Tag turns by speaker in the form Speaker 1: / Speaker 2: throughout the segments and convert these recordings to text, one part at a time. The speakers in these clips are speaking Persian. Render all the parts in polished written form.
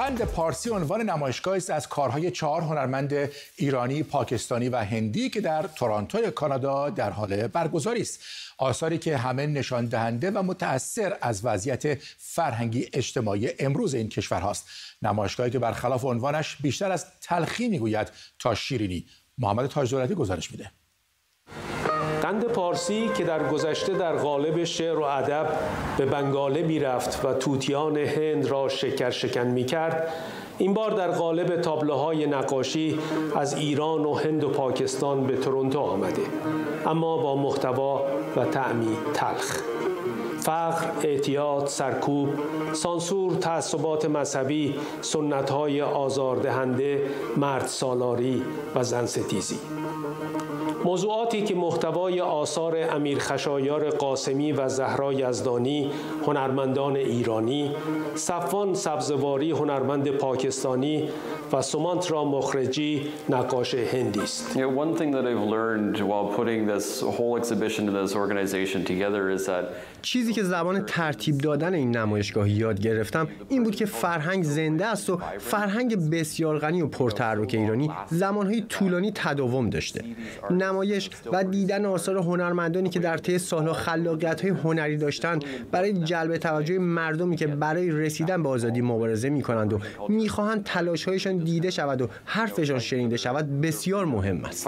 Speaker 1: قند پارسی عنوان نمایشگاهی است از کارهای 4 هنرمند ایرانی، پاکستانی و هندی که در تورنتو کانادا در حال برگزاری است. آثاری که همه نشان دهنده و متأثر از وضعیت فرهنگی اجتماعی امروز این کشورهاست. نمایشگاهی که برخلاف عنوانش بیشتر از تلخی میگوید تا شیرینی. محمد تاج‌دولتی گزارش میده.
Speaker 2: قند پارسی که در گذشته در قالب شعر و ادب به بنگاله میرفت و طوطیان هند را شکر شکن میکرد، این بار در قالب تابلوهای نقاشی از ایران و هند و پاکستان به تورنتو آمده، اما با محتوا و طعمی تلخ. فقر، اعتیاد، سرکوب، سانسور، تعصبات مذهبی، سنت‌های آزاردهنده، مرد سالاری و زن ستیزی. موضوعاتی که محتوای آثار امیر خشایار قاسمی و زهرا یزدانی هنرمندان ایرانی، صفوان سبزواری هنرمند پاکستانی و سمانترا مخرجی نقاش هندی است.
Speaker 3: One thing that I've learned while putting this whole exhibition and this organization together is that
Speaker 4: چیزی که زبان ترتیب دادن این نمایشگاه یاد گرفتم این بود که فرهنگ زنده است و فرهنگ بسیار غنی و پرتحرک ایرانی زمانهای طولانی تداوم داشته. نمایش و دیدن آثار هنرمندانی که در طی سالها خلاقیت‌های هنری داشتند برای جلب توجه مردمی که برای رسیدن به آزادی مبارزه می‌کنند و می‌خواهند تلاش‌هایشان دیده شود و حرفشان شنیده شود بسیار مهم است.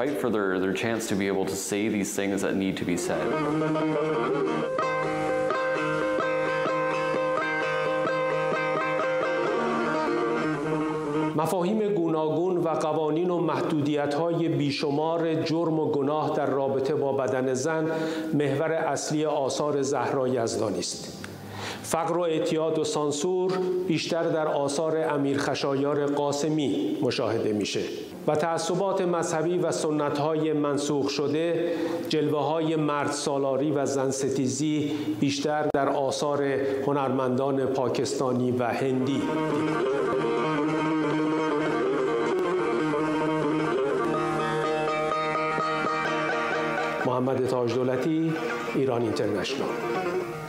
Speaker 2: مفاهیم گوناگون و قوانین و محدودیت‌های بیشمار جرم و گناه در رابطه با بدن زن محور اصلی آثار زهرا یزدانی است. فقر و اعتیاد و سانسور بیشتر در آثار امیر خشایار قاسمی مشاهده میشه و تعصبات مذهبی و سنت‌های منسوخ شده، جلوه‌های مرد سالاری و زن ستیزی بیشتر در آثار هنرمندان پاکستانی و هندی. محمد تاج‌دولتی، ایران اینترنشنال.